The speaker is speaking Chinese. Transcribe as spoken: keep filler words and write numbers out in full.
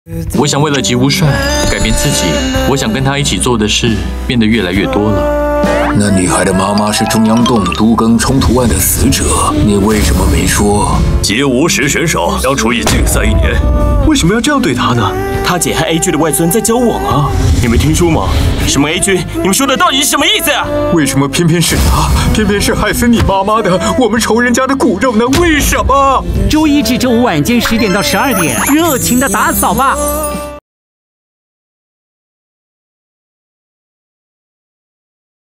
我想为了吉无帅改变自己，我想跟他一起做的事变得越来越多了。 那女孩的妈妈是中央洞都更冲突案的死者，你为什么没说？ 吉无石选手将处以禁赛一年，为什么要这样对他呢？ 他姐和 A 君的外孙在交往啊，你没听说吗？什么 A 君？你们说的到底是什么意思啊？ 为什么偏偏是他？偏偏是害死你妈妈的我们仇人家的骨肉呢？为什么？ 周一至周五晚间十点到十二点，热情的打扫吧。